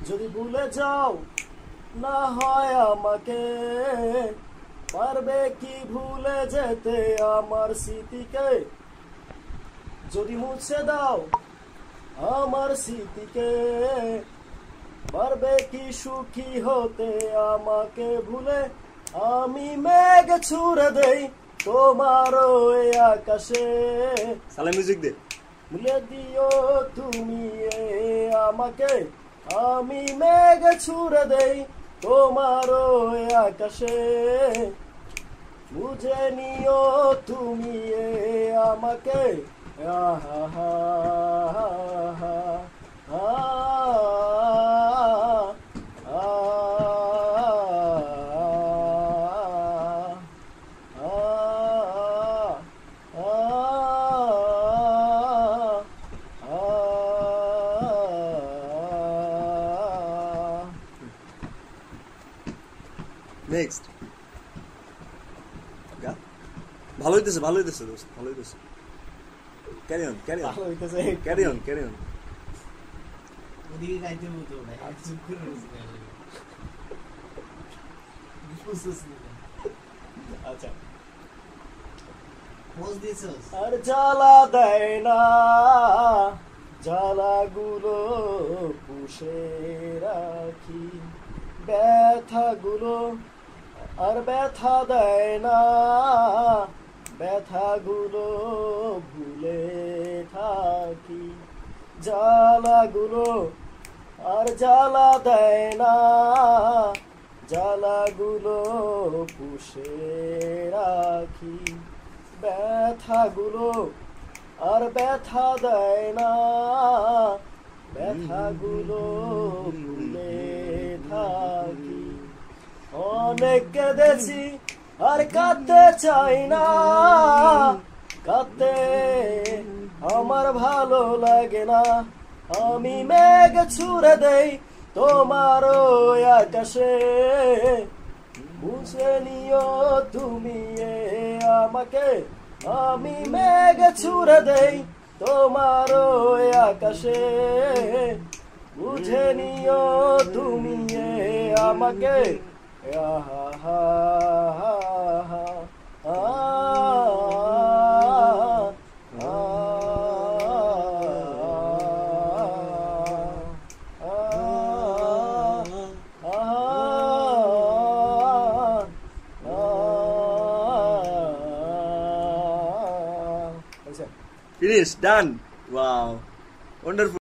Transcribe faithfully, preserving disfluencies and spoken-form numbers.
যদি ভুলে যাও না হয় আমাকে, পারবে কি ভুলে যেতে আমার স্মৃতিকে? যদি মুছে দাও আমার স্মৃতিকে, পারবে কি সুখী হতে আমাকে ভুলে? আমি মেঘ ছুড়ে দেই তোমার ওই আকাশে। সালে মিউজিক দে। ভুলে দিও তুমি এ আমাকে, আমি মেঘ ছুড়ে দেই তোমার ওই আকাশে। বুঝে নিও তুমি এ আমাকে। আহা হা হা হা হা নেক্সট। ভালো হইতেছে, ভালো হইতেছে দোস্ত, ভালো হইতেছে। ক্যারি অন, ক্যারি অন, ভালো হইতেছে, ক্যারি অন, ক্যারি অন। ওদিকে গাইতে হতো না, চুপ করে রয়েছে। আচ্ছা, পোজ দিয়েছস? আর জ্বালা দেয় না, জ্বালাগুলো পুষে রাখি, ব্যথাগুলো আর ব্যথা দেয় না, ব্যথাগুলো ভুলে থাকি। জ্বালাগুলো আর জ্বালা দেয় না, জ্বালাগুলো পুষে রাখি, ব্যথাগুলো আর ব্যথা দেয় না, ব্যথাগুলো ভুলে থাকি। অনেক কেঁদেছি আর কাঁদতে চাই না, কাঁদতে আমার ভালো লাগে না। আমি মেঘ ছুড়ে দেই তোমার ওই আকাশে, বুঝে নিও তুমি এ আমাকে। আমি মেঘ ছুড়ে দেই তোমার ওই আকাশে, বুঝে নিও তুমি এ আমাকে। আহা হা হা হা আ Finish, done. Wow, wonderful.